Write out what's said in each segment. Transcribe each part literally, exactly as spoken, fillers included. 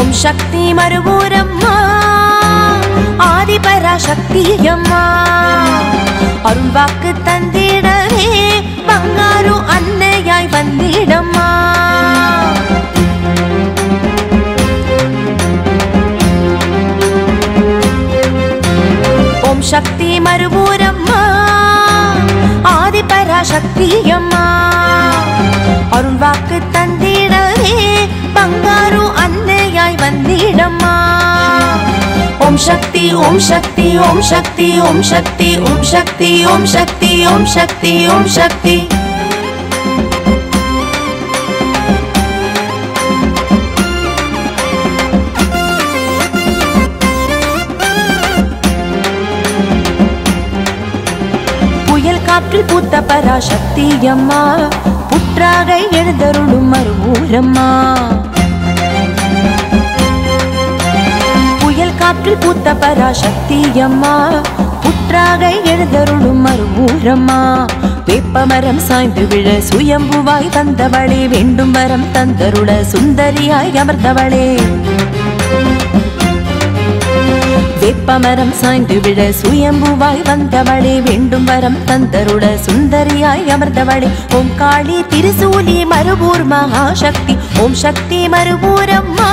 ஓம் சக்தி மறுபூரம்மா ஆதிபராசக்தி அம்மா அருள் வாக்கு தந்திடவே பங்காரு அன்னையாய் வந்திடம்மா ஓம் சக்தி மறுபூரம்மா ஆதிபராசக்தி அம்மா அருள் வாக்கு தந்திடவே பங்காரு அன்னையாய் வந்திடம்மா ஓம் சக்தி ஓம் சக்தி ஓம் சக்தி ஓம் சக்தி ஓம் சக்தி ஓம் சக்தி ஓம் சக்தி ஓம் சக்தி புயல் காற்றில் பூத்த பராசக்தி அம்மா புற்றாக எழுந்தருளும் மறுபூரம்மா புயல் காற்றில் பூத்த பராசக்தி அம்மா புற்றாக எழுந்தருளும் மறுபூரம்மா வேப்பமரம் சாய்ந்து விழ சுயம்புவாய் வந்தவளே வேண்டும் வரம் தந்தருள சுந்தரியாய் அமர்ந்தவளே வேப்பமரம் சாய்ந்து விழ சுயம்புவாய் வந்தவளே வேண்டும் வரம் தந்தருள சுந்தரியாய் அமர்ந்தவளே ஓம் காளி திருசூலி மறுபூர் மகாசக்தி ஓம் சக்தி மறுபூரம்மா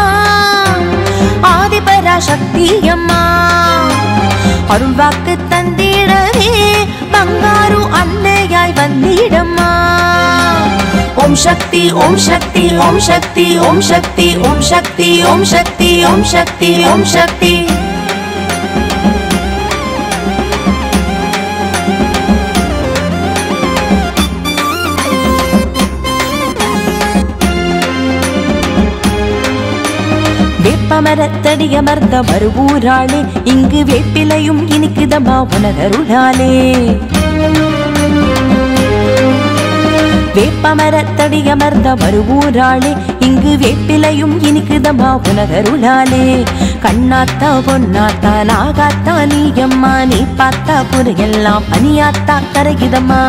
ஆதிபராசக்தி அம்மா அருள் வாக்கு தந்திடவே பங்காரு அன்னையாய் வந்திடம்மா ஓம் சக்தி ஓம் சக்தி ஓம் சக்தி ஓம் சக்தி ஓம் சக்தி ஓம் சக்தி ஓம் சக்தி ஓம் சக்தி வேப்பமரத்தடி அமர்ந்த மறுபூராளே இங்கு வேப்பிலையும் இனிக்குதம்மா உனதருளாலே வேப்பமரத்தடி அமர்ந்த மறுபூராளே இங்கு வேப்பிலையும் இனிக்குதம்மா உனதருளாலே கண்ணாத்தா பொன்னாத்தா நாகாத்தா நீ அம்மா நீ பார்த்தா புறையெல்லாம் பனியாத்தா கரையுதம்மா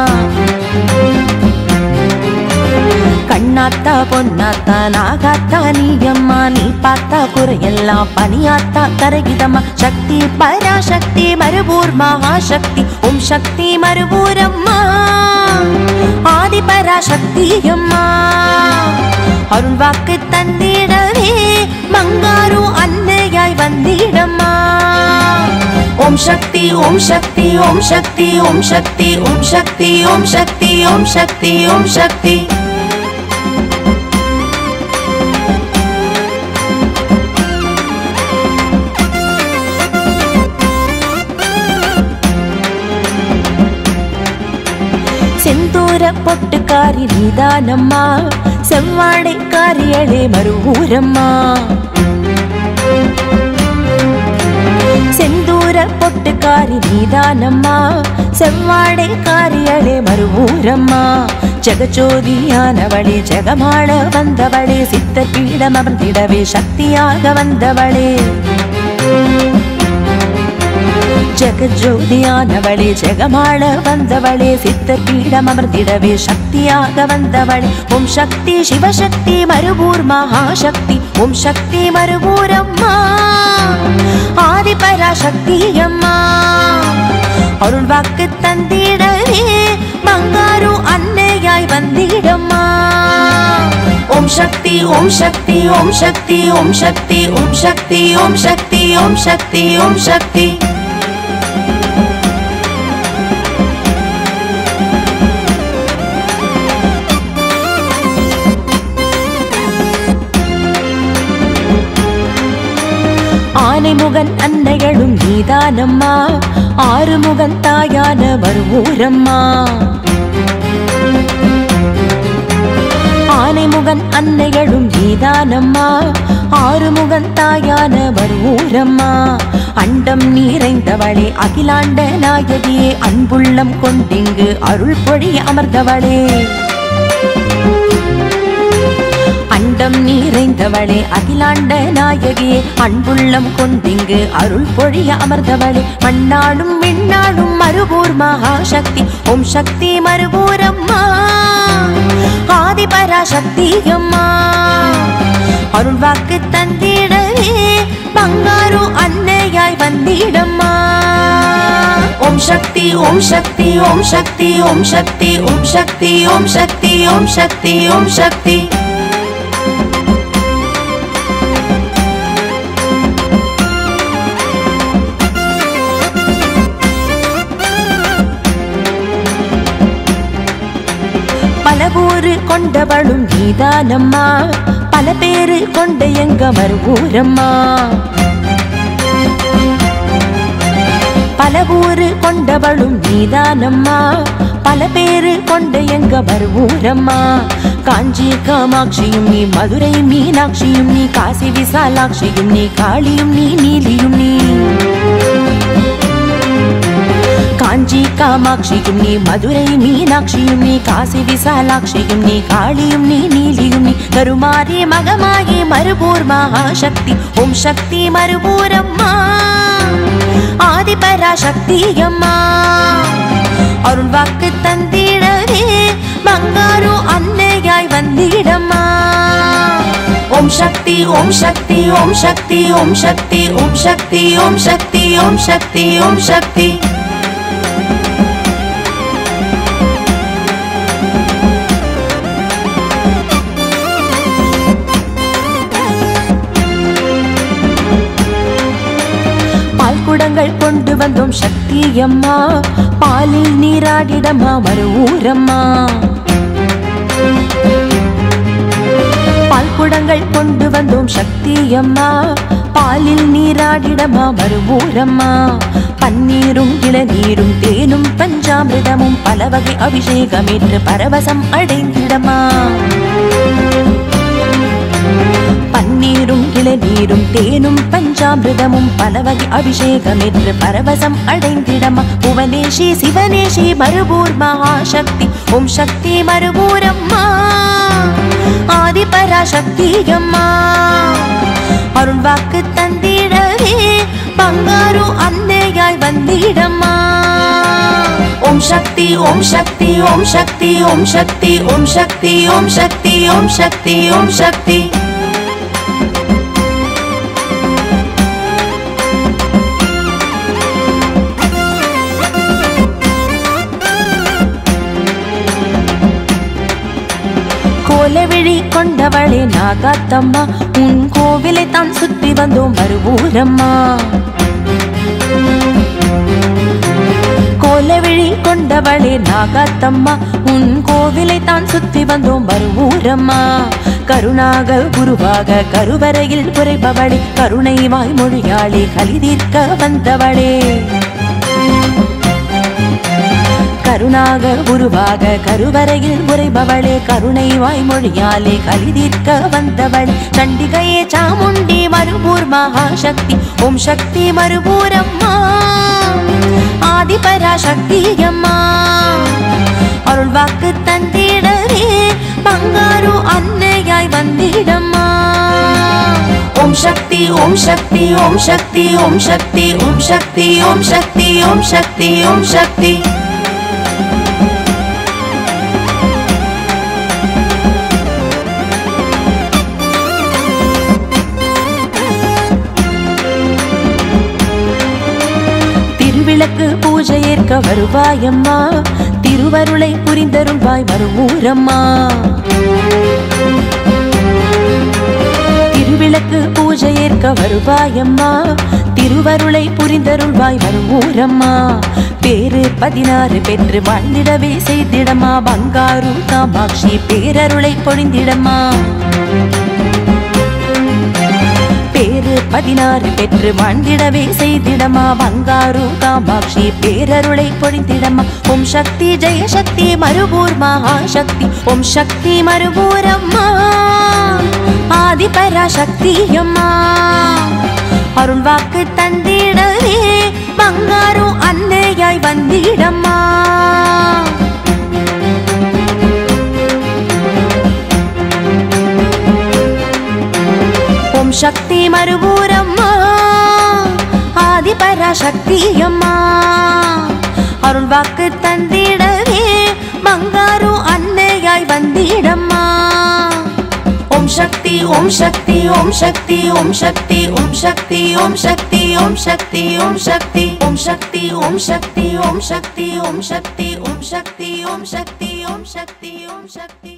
கண்ணாத்தா பொன்னாத்தா நாகாத்தா நீ அம்மா நீ பார்த்தா குறையெல்லாம் பனியாத்தா கரையுதம்மா சக்தி பராசக்தி மறுபூர் மகாசக்தி ஓம் சக்தி மறுபூரம்மா ஆதிபராசக்தி அம்மா அருள் வாக்கு தந்திடவே மங்காரு அன்னையாய் வந்திடம்மா ஓம் சக்தி ஓம் சக்தி ஓம் சக்தி ஓம் சக்தி ஓம் சக்தி ஓம் சக்தி ஓம் சக்தி ஓம் சக்தி செந்தூர பொட்டுக்காரி நீதானம்மா செவ்வாடை காரியளே மறுபூரம்மா செந்தூர பொட்டுக்காரி நீதானம்மா செவ்வாடை காரியளே மறுபூரம்மா ஜெகஜோதியானவளே ஜெகமாள வந்தவளே சித்த பீடம் அமர்ந்திடவே சக்தியாக வந்தவளே ஜெகஜோதியானவளே ஜெகமாள வந்தவளே சித்த பீடம் அமர்ந்திடவே சக்தியாக வந்தவளே ஓம் சக்தி சிவசக்தி மறுபூர் மகாசக்தி ஓம் சக்தி மறுபூரம்மா ஆதிபராசக்தி அம்மா அருள் வாக்கு தந்திடவே பங்காரு அன்னையாய் வந்திடம்மா ஓம் சக்தி ஓம் சக்தி ஓம் சக்தி ஓம் சக்தி ஓம் சக்தி ஓம் சக்தி ஓம் சக்தி ஓம் சக்தி ஆனைமுகன் அன்னைகளும் நீதானம்மா ஆறுமுகன் தாயான மறுபூரம்மா ஆனைமுகன் அன்னைகளும் நீதானம்மா ஆறுமுகன் தாயான மறுபூரம்மா அண்டம் நிறைந்தவளே அகிலாண்ட நாயகியே அன்புள்ளம் கொண்டிங்கு அருள் பொழி அமர்ந்தவளே அண்டம் நிறைந்தவளே அகிலாண்ட நாயகியே அன்புள்ளம் கொண்டிங்கு அருள் பொழிய அமர்ந்தவளே மண்ணாடும் விண்ணாடும் மறுபூர் மகாசக்தி ஓம் சக்தி மறுபூரம்மா ஆதிபராசக்தி அம்மா அருள் வாக்கு தந்திடவே பங்காரு அன்னையாய் வந்திடம்மா. ஓம் சக்தி ஓம் சக்தி ஓம் சக்தி ஓம் சக்தி ஓம் சக்தி ஓம் சக்தி ஓம் சக்தி ஓம் சக்தி. பல ஊரு கொண்டவளும் நீதானம்மா, பல பேரு கொண்ட எங்க மறுவூரம்மா. பல ஊரு கொண்டவளும் நீதானம்மா, பல பேரு கொண்ட எங்க மறுவூரம்மா. காஞ்சி காமாட்சியும் நீ, மதுரை மீனாட்சியும் நீ, காசி விசாலாட்சியும் நீ, காளியும் நீ, நீலியும் நீ. காஞ்சி காமாட்சியும் நீ, மதுரை மீனாட்சியும் நீ, காசி விசாலாட்சியும் நீ, காளியும் நீ, நீலியும் நீ. கருமாரி மகமாயி மறுபூர் மகாசக்தி. ஓம் சக்தி மறுபூரம்மா, ஆதிபராசக்தி அம்மா. அருள் வாக்கு தந்திடவே பங்காரு அன்னையாய் வந்திடம்மா. ஓம் சக்தி ஓம் சக்தி ஓம் சக்தி ஓம் சக்தி ஓம் சக்தி ஓம் சக்தி ஓம் சக்தி ஓம் சக்தி. குடங்கள் கொண்டு வந்தோம் சக்தி அம்மா, பாலில் நீராடிடம்மா மறுவூரம்மா. பால் குடங்கள் கொண்டு வந்தோம் சக்தி அம்மா, பாலில் நீராடிடம்மா மறுவூரம்மா. பன்னீரும் இளநீரும் தேனும் பஞ்சாமிர்தமும் பல வகை அபிஷேகமேற்று பரவசம் அடைந்திடம்மா. பன்னீரும் இளநீரும் தேனும் பஞ்சாமிர்தமும் பல வகை அபிஷேகமேற்று பரவசம் அடைந்திடம்மா. புவனேஷி சிவனேஷி மறுபூர் மகாசக்தி. ஓம் சக்தி மறுபூரம்மா, ஆதிபராசக்தி அம்மா. அருள் வாக்கு தந்திடவே பங்காரு அன்னையாய் வந்திடம்மா. ஓம் சக்தி ஓம் சக்தி ஓம் சக்தி ஓம் சக்தி ஓம் சக்தி ஓம் சக்தி ஓம் சக்தி ஓம் சக்தி. கோலவிழி கொண்டவளே நாகாத்தம்மா, உன் கோவிலை தான் சுற்றி வந்தோம் மறுவூரம்மா. கோலவிழி கொண்டவளே நாகாத்தம்மா, உன் கோவிலை தான் சுற்றி வந்தோம் மறுவூரம்மா. கருணாக குருவாக கருவறையில் குறைபவளே, கருணை வாய்மொழியாளே கலிதீர்க்க வந்தவளே. கருணாக உருவாக கருவறையில் உரைபவளே, கருணை வாய்மொழியாலே கலிதீர்க்க வந்தவள். சண்டிகையே சாமுண்டி மறுபூர் மகாசக்தி. ஓம் சக்தி மறுபூரம்மா, ஆதிபராசக்தி அம்மா. அருள் வாக்கு தந்திடவே பங்காரு அன்னையாய் வந்திடம்மா. ஓம் சக்தி ஓம் சக்தி ஓம் சக்தி ஓம் சக்தி ஓம் சக்தி ஓம் சக்தி ஓம் சக்தி ஓம் சக்தி. திருவிளக்கு பூஜை ஏற்க வருவாயம்மா, திருவருளை புரிந்தருள்வாய் மறுவூரம்மா. திருவிளக்கு பூஜை ஏற்க வருவாயம்மா, திருவருளை புரிந்தருள்வாய் மறுவூரம்மா. பேரு பதினாறு பெற்று வாழ்ந்திடவே செய்திடமா, பங்காரு காமாட்சி பேரருளை பொழிந்திடமா. பேரு பதினாறு பெற்று வாழ்ந்திடவே செய்திடமா, பங்காரு காமாட்சி பேரருளை பொழிந்திடமா. ஓம் சக்தி ஜெய சக்தி மறுபூர் மகாசக்தி. ஓம் சக்தி மறுபூரம்மா, ஆதிபராசக்தி அம்மா. அருள் வாக்கு தந்திடவே பங்காரு அன்னையாய் வந்திடம்மா. ஓம் சக்தி மறுபூரம்மா, ஆதிபராசக்தி அம்மா. அருள் வாக்கு தந்திடவே பங்காரு அன்னையாய் வந்திடம்மா. ஓம் शक्ति ओम शक्ति ओम शक्ति ओम शक्ति ओम शक्ति ओम शक्ति ओम शक्ति ओम शक्ति ओम शक्ति ओम शक्ति ओम शक्ति ओम शक्ति ओम शक्ति ओम शक्ति ओम शक्ति ओम शक्ति